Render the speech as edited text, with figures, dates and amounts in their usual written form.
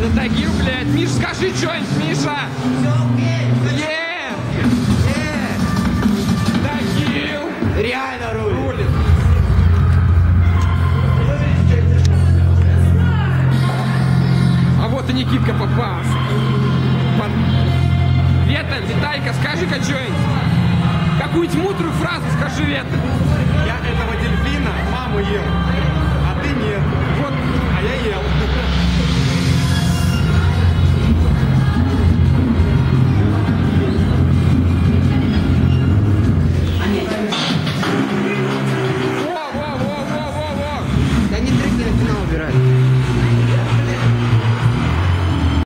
Да Тагил, блядь. Миш, скажи что-нибудь, Миша. Тагил. Реально рулит. А вот и Никитка попался. Вета, Витайка, скажи-ка что-нибудь. Какую-нибудь мудрую фразу скажи, Вета. Я этого дельфина маму ел, а ты нет. Вот. А я ел.